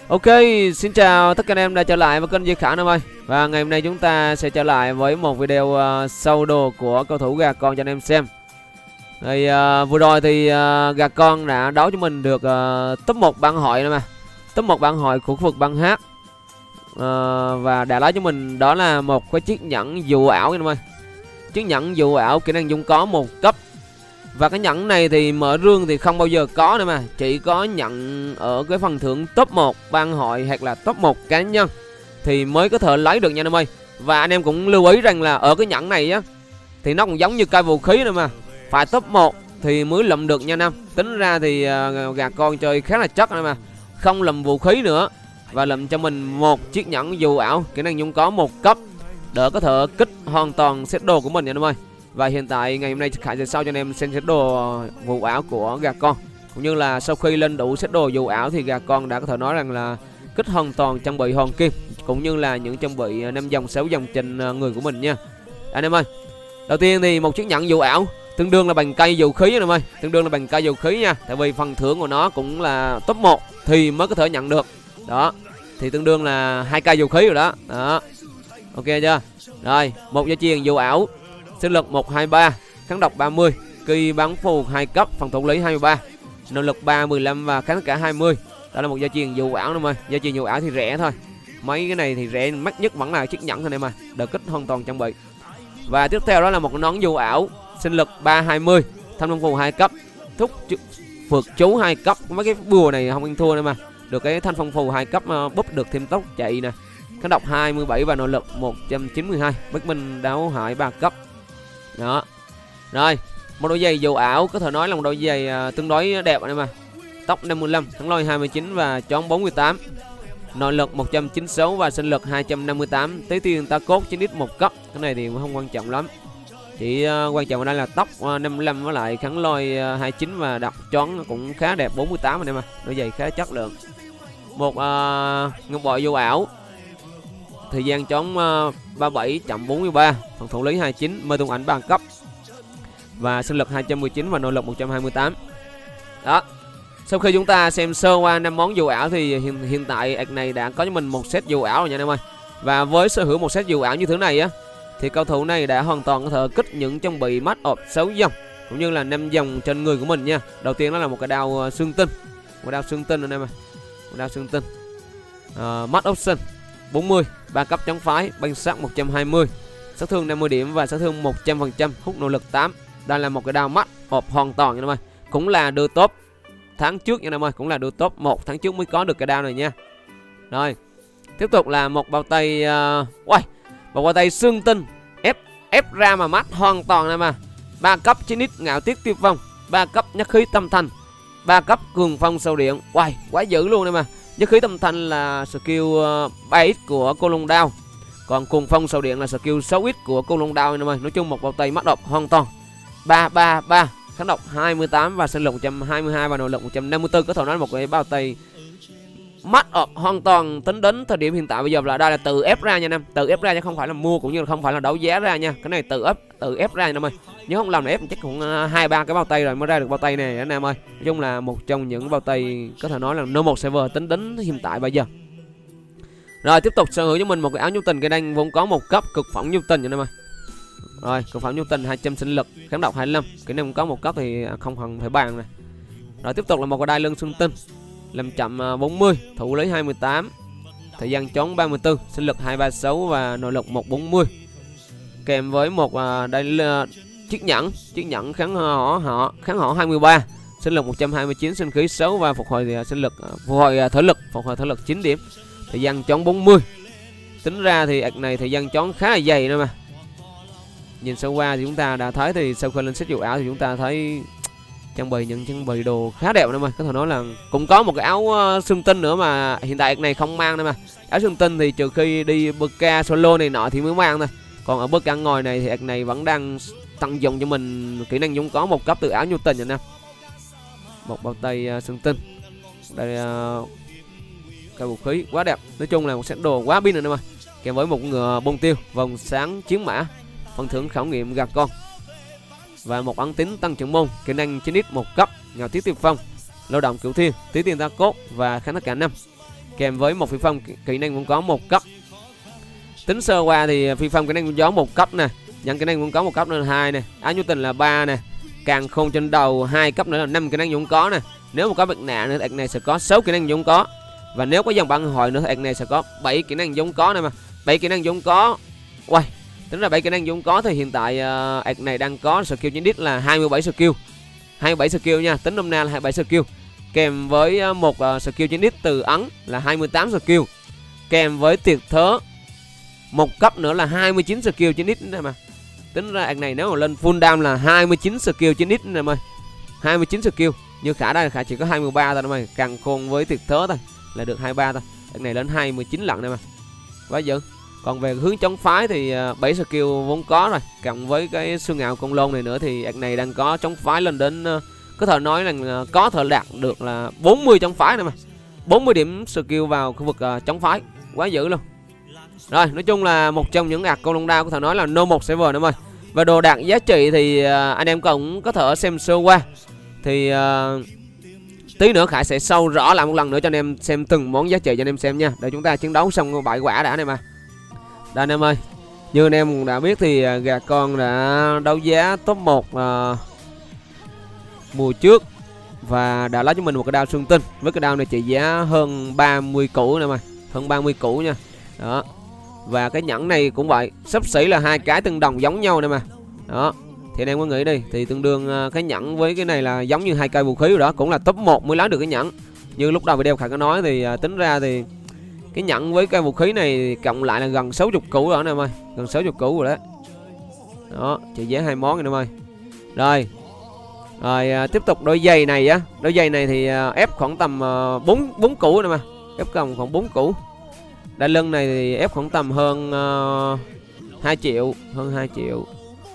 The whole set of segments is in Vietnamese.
Ok, xin chào tất cả anh em đã trở lại với kênh Duy Khả em ơi. Và ngày hôm nay chúng ta sẽ trở lại với một video sâu đồ của cầu thủ gà con cho anh em xem. Thì vừa rồi thì gà con đã đấu cho mình được top 1 bảng hội nữa mà. Top 1 bảng hội của khu vực bảng H. Và đã lấy cho mình đó là một cái chiếc nhẫn dụ ảo anh em ơi. Chiếc nhẫn dụ ảo kỹ năng dung có 1 cấp. Và cái nhẫn này thì mở rương thì không bao giờ có nữa mà. Chỉ có nhận ở cái phần thưởng top 1 bang hội hoặc là top 1 cá nhân thì mới có thể lấy được nha anh em ơi. Và anh em cũng lưu ý rằng là ở cái nhẫn này á thì nó cũng giống như cây vũ khí nữa mà. Phải top 1 thì mới lụm được nha anh em. Tính ra thì gà con chơi khá là chất nữa mà. Không lụm vũ khí nữa. Và lụm cho mình một chiếc nhẫn dù ảo kỹ năng dung có 1 cấp để có thể kích hoàn toàn set đồ của mình nha anh em ơi. Và hiện tại ngày hôm nay Khải sẽ sau cho anh em xem set đồ vụ ảo của gà con. Cũng như là sau khi lên đủ set đồ vụ ảo thì gà con đã có thể nói rằng là kích hoàn toàn trang bị hoàng kim. Cũng như là những trang bị 5 dòng 6 dòng trên người của mình nha anh em ơi. Đầu tiên thì một chiếc nhẫn vụ ảo tương đương là bằng cây vũ khí anh em ơi. Tương đương là bằng cây vũ khí nha. Tại vì phần thưởng của nó cũng là top 1 thì mới có thể nhận được. Đó. Thì tương đương là 2 cây vũ khí rồi đó. Đó. Ok chưa? Rồi, một dây chuyền vụ ảo. Sinh lực 123, kháng độc 30, kỳ bắn phù 2 cấp, phòng thủ lý 23, nội lực 3 15 và kháng cả 20. Đó là một gia truyền vụ ảo em ơi. Gia truyền vụ ảo thì rẻ thôi. Mấy cái này thì rẻ, mắc nhất vẫn là chiếc nhẫn thôi em ơi. Đợt kích hoàn toàn trang bị. Và tiếp theo đó là một cái nón vụ ảo, sinh lực 320, thanh phong phù 2 cấp, thúc phượt chú 2 cấp. Mấy cái bùa này không ăn thua nữa mà. Được cái thanh phong phù 2 cấp búp được thêm tốc chạy nè. Kháng độc 27 và nội lực 192, bất minh đáo hại 3 cấp. Đó. Rồi, một đôi giày dù ảo có thể nói là một đôi giày tương đối đẹp anh em à. Tốc 55, thắng lôi 29 và chón 48. Nội lực 196 và sinh lực 258, tế tiền ta cốt 9x 1 cấp. Cái này thì cũng không quan trọng lắm. Chỉ quan trọng ở đây là tốc 55 với lại kháng lôi 29 và đặt chón cũng khá đẹp 48 anh em à. Đôi giày khá chất lượng. Một ngọc bội dù ảo. Thời gian chón 37 chậm 43, phòng thủ lý 29, mê tung ảnh 3 cấp. Và sinh lực 219 và nội lực 128. Đó. Sau khi chúng ta xem sơ qua 5 món dù ảo thì hiện tại ạc này đã có cho mình một set dù ảo rồi nha anh em ơi. Và với sở hữu một set dù ảo như thế này á thì cầu thủ này đã hoàn toàn có thể kích những trang bị mắt ọp 6 dòng cũng như là 5 dòng trên người của mình nha. Đầu tiên đó là một cái đao xương tinh. Một đao xương tinh anh em ơi. Một đao xương tinh. Mắt option 40, 3 cấp chống phái, băng sát 120, sát thương 50 điểm và sát thương 100%, hút nội lực 8. Đây là một cái đao mắt hộp hoàn toàn nha anh em ơi. Cũng là đưa top tháng trước nha anh em ơi, cũng là đưa top 1 tháng trước mới có được cái đao này nha. Rồi, tiếp tục là một bao tay một bao tay xương tinh ép ra mà mắt hoàn toàn này mà. 3 cấp 9x ngạo tiết tiêu vong, 3 cấp nhất khí tâm thành, 3 cấp cường phong sâu điện. Quá dữ luôn này mà. Nhất khí tâm thanh là skill 3x của cô lông đao. Còn cuồng phong sầu điện là skill 6x của cô lông đao anh em ơi. Nói chung một bao tay mắt độc hoàn toàn. 333, kháng độc 28 và sinh lực 122 và nội lực 154. Có thể nói là một cái bao tay mắt độc hoàn toàn. Tính đến thời điểm hiện tại bây giờ là đây là tự ép ra nha anh em. Tự ép ra chứ không phải là mua cũng như là không phải là đấu giá ra nha. Cái này tự ép ra anh em ơi. Nếu không làm là ép chắc cũng 2-3 cái bao tay rồi mới ra được bao tay này anh em ơi. Nói chung là một trong những bao tay có thể nói là no 1 server tính đến hiện tại bây giờ. Rồi tiếp tục sở hữu cho mình một cái áo nhu tình cái đang vốn có 1 cấp cực phẩm nhu tình anh em ơi. Rồi cực phẩm nhu tình 200 sinh lực, kháng độc 25. Cái này cũng có 1 cấp thì không cần phải bàn này. Rồi tiếp tục là một cái đai lưng xương tinh. Làm chậm 40, thủ lý 28. Thời gian chón 34, sinh lực 236 và nội lực 140. Kèm với một đai chiếc nhẫn kháng họ 23, sinh lực 129, sinh khí 6 và phục hồi sinh lực phục hồi thể lực 9 điểm. Thời gian chón 40. Tính ra thì ạc này thời gian chón khá là dày nữa mà. Nhìn sơ qua thì chúng ta đã thấy thì sau khi lên set dù ảo thì chúng ta thấy trang bị đồ khá đẹp nữa mà. Có thể nói là cũng có một cái áo xương tinh nữa mà hiện tại ạc này không mang nữa mà. Áo xương tinh thì trừ khi đi BK solo này nọ thì mới mang thôi. Còn ở BK ngồi này thì ạc này vẫn đang tận dụng cho mình kỹ năng dũng có 1 cấp từ áo nhu tình anh em. Một bao tay xương tinh. Đây cái vũ khí quá đẹp. Nói chung là một set đồ quá pin rồi em ơi. Kèm với một ngựa bông tiêu, vòng sáng chiến mã, phần thưởng khảo nghiệm gà con. Và một ấn tính tăng trưởng môn, kỹ năng 9x 1 cấp, ngạo tiết tiêu phong, lao động cửu thiên, tí tiền ta cốt và kháng tất cả 5. kèm với một phi phong kỹ năng cũng có 1 cấp. Tính sơ qua thì phi phong kỹ năng gió 1 cấp nè, nhận kỹ năng cũng có 1 cấp nữa là 2 nè, áo nhu tình là 3 nè, càng khôn trên đầu 2 cấp nữa là 5 kỹ năng cũng có nè. Nếu mà có bạch nạn nữa thì này sẽ có 6 kỹ năng cũng có. Và nếu có dòng bản hội nữa thì này sẽ có 7 kỹ năng giống có nè mà. 7 kỹ năng giống có. Uầy, tính ra 7 kỹ năng giống có thì hiện tại này đang có skill chính đích là 27 skill. 27 skill nha, tính năm nay là 27 skill. Kèm với một skill chính đích từ ấn là 28 skill. Kèm với tiệt thớ 1 cấp nữa là 29 skill chính đích nè mà. Tính ra này nếu mà lên full dam là 29 skill chính đích nè mày. 29 skill. Như Khả đây Khả chỉ có 23 thôi mày, càng khôn với tiệt thớ thôi là được 23 thôi. Này lên 29 lận này mà. Quá dữ. Còn về hướng chống phái thì 7 skill vốn có rồi, cộng với cái xương ngạo công lôn này nữa thì này đang có chống phái lên đến có thể nói là có thể đạt được là 40 chống phái này mà. 40 điểm skill vào khu vực chống phái. Quá dữ luôn. Rồi, nói chung là một trong những ạc con long đao có thể nói là no 1 server nữa mày. Và đồ đạc giá trị thì anh em cũng có thể xem sơ qua. Thì tí nữa Khải sẽ sâu rõ lại một lần nữa cho anh em xem từng món giá trị cho anh em xem nha. Để chúng ta chiến đấu xong 7 quả đã này mà. Đây anh em ơi, như anh em cũng đã biết thì gà con đã đấu giá top 1 mùa trước và đã lấy cho mình một cái đao xương tinh. Với cái đao này trị giá hơn 30 củ nè mày, hơn 30 củ nha. Đó. Và cái nhẫn này cũng vậy, xấp xỉ là 2 cái tương đồng giống nhau nè mà. Đó. Thì anh em có nghĩ đi, thì tương đương cái nhẫn với cái này là giống như 2 cây vũ khí rồi đó, cũng là top 1 mới lấy được cái nhẫn. Như lúc đầu video Khải có nói thì tính ra thì cái nhẫn với cây vũ khí này cộng lại là gần 60 củ rồi anh em ơi, gần 60 củ rồi đấy. Đó, trị giá 2 món anh em ơi. Rồi. Rồi tiếp tục đôi giày này á, đôi giày này thì ép khoảng tầm 4 củ nè mà. Ép cầm khoảng 4 củ. Đai lưng này thì ép khoảng tầm hơn 2 triệu, hơn 2 triệu.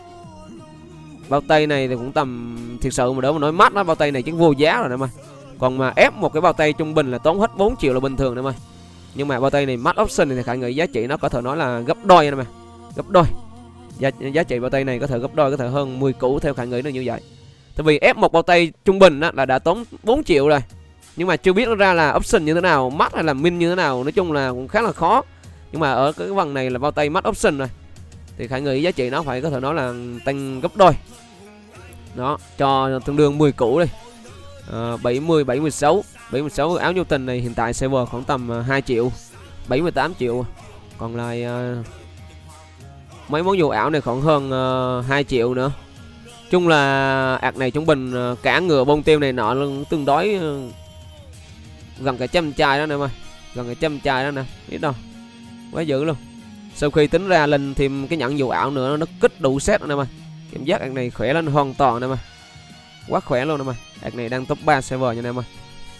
Bao tay này thì cũng tầm, thiệt sự mà đỡ mà nói mắc đó, bao tay này chứ vô giá rồi nè mày. Còn mà ép một cái bao tay trung bình là tốn hết 4 triệu là bình thường nè mày. Nhưng mà bao tay này max option thì Khải nghĩ giá trị nó có thể nói là gấp đôi nè mày. Gấp đôi. Giá trị bao tay này có thể gấp đôi, có thể hơn 10 củ theo Khải nghĩ là như vậy. Tại vì ép một bao tay trung bình á, là đã tốn 4 triệu rồi. Nhưng mà chưa biết ra là option như thế nào, max hay là min như thế nào, nói chung là cũng khá là khó. Nhưng mà ở cái phần này là bao tay max option rồi. Thì Khải nghĩ giá trị nó phải có thể nói là tăng gấp đôi. Đó, cho tương đương 10 củ đi. 70, 76 áo nhu tình này hiện tại server khoảng tầm 2 triệu, 78 triệu. Còn lại mấy món dù ảo này khoảng hơn 2 triệu nữa. Chung là ạc này trung bình cả ngựa bông tiêu này nọ tương đối gần cả 100 chai đó nè mày, gần cả 100 chai đó nè, biết đâu. Quá dữ luôn. Sau khi tính ra lên thêm cái nhẫn dù ảo nữa nó kích đủ set nè mày. Cảm giác ạc này khỏe lên hoàn toàn nè mày. Quá khỏe luôn nè mày. Ạc này đang top 3 server nha anh em ơi.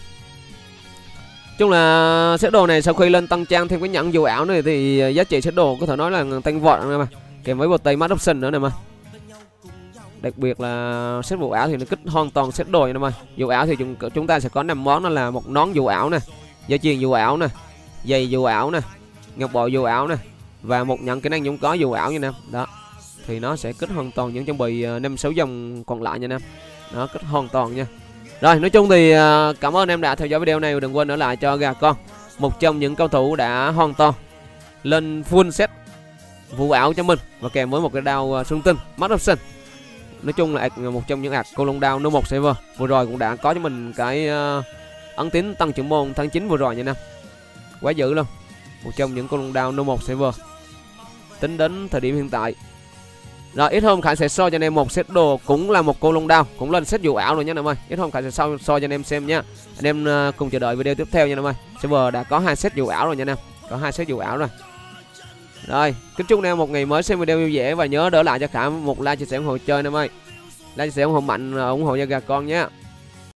Chung là set đồ này sau khi lên tăng trang thêm cái nhẫn dù ảo này thì giá trị set đồ có thể nói là tăng vọt nè mày. Kèm với một tay max option nữa nè mày. Đặc biệt là set dù ảo thì nó kích hoàn toàn set đồ nha anh em ơi. Dù ảo thì chúng ta sẽ có 5 món, đó là một nón dù ảo nè, dây chuyền dù ảo nè, giày dù ảo nè, ngọc bội dù ảo nè và một nhận kỹ năng cũng có dù ảo nha anh em. Đó. Thì nó sẽ kích hoàn toàn những trang bị 5-6 dòng còn lại nha anh em. Nó kích hoàn toàn nha. Rồi, nói chung thì cảm ơn em đã theo dõi video này. Đừng quên ở lại cho gà con một trong những cầu thủ đã hoàn toàn lên full set vụ ảo cho mình và kèm với một cái đao xương tinh max option. Nói chung là một trong những ạc cô long đao no 1 server vừa rồi cũng đã có cho mình cái ấn tín tăng trưởng môn tháng 9 vừa rồi nha anh em. Quá dữ luôn. Một trong những cô long đao no 1 server tính đến thời điểm hiện tại. Rồi ít hôm Khải sẽ so cho anh em một set đồ cũng là một cô long đao, cũng lên set dù ảo rồi nhé anh em ơi. Ít hôm Khải sẽ so cho anh em xem nha. Anh em cùng chờ đợi video tiếp theo nha anh em ơi. Server đã có 2 set dù ảo rồi nha anh em. Có 2 set dù ảo rồi. Rồi, kính chúc anh em một ngày mới xem video vui vẻ và nhớ đỡ lại cho Khải một like, chia sẻ, ủng hộ chơi anh em ơi. Like, chia sẻ, ủng hộ mạnh, ủng hộ cho gà con nhé.